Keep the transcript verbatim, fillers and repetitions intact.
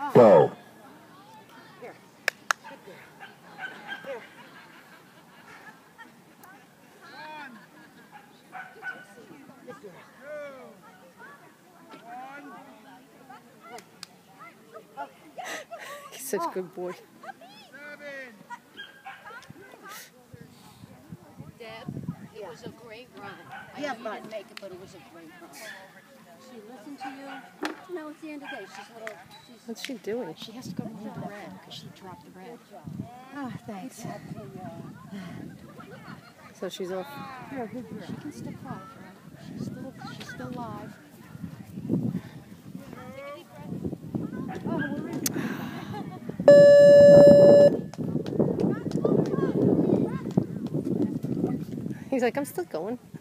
Go. Here. Good girl. Here. Good girl. He's such a good boy. Deb, it was a great run. I Yeah, know you but- didn't make it, but it was a great run. She listened to you. You know, at the end of the day, she's a little. She's, What's she doing? she has to go move the red because she dropped the red. Ah, thanks. So she's off. You're a good girl. She can still crawl, right? She's still, she's still alive. He's like, I'm still going.